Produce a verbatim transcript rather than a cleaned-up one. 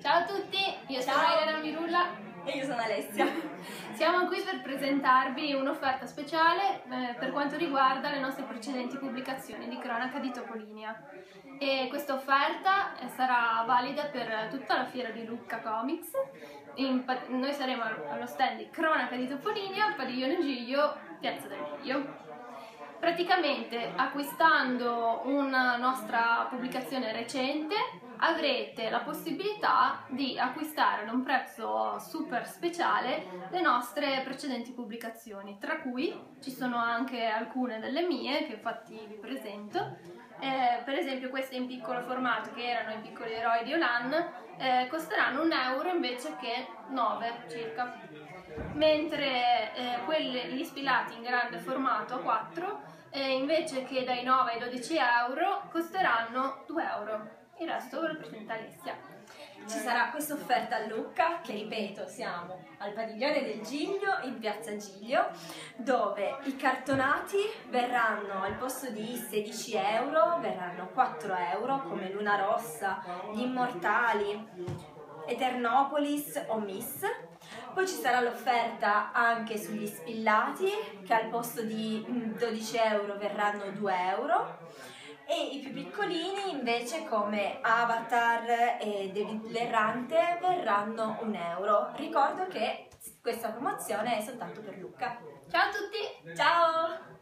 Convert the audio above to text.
Ciao a tutti, io Ciao. sono Elena Mirulla e io sono Alessia. Siamo qui per presentarvi un'offerta speciale eh, per quanto riguarda le nostre precedenti pubblicazioni di cronaca di Topolinia. E questa offerta eh, sarà valida per tutta la fiera di Lucca Comics. In, noi saremo allo stand di cronaca di Topolinia, Padiglione Giglio, Piazza del Giglio. Praticamente, acquistando una nostra pubblicazione recente, avrete la possibilità di acquistare ad un prezzo super speciale le nostre precedenti pubblicazioni, tra cui ci sono anche alcune delle mie che infatti vi presento. Eh, per esempio queste in piccolo formato, che erano i piccoli eroi di Olan, eh, costeranno un euro invece che nove circa, mentre eh, quelli, gli spillati in grande formato a quattro eh, invece che dai nove ai dodici euro costeranno due euro. Il resto ve lo presenta Alessia. Ci sarà questa offerta a Lucca, che ripeto siamo al Padiglione del Giglio in Piazza Giglio, dove i cartonati verranno al posto di sedici euro, verranno quattro euro, come Luna Rossa, Gli Immortali, Eternopolis o Miss. Poi ci sarà l'offerta anche sugli spillati, che al posto di dodici euro verranno due euro. E i più piccolini invece, come Avatar e David l'Errante, verranno un euro. Ricordo che questa promozione è soltanto per Lucca. Ciao a tutti! Ciao!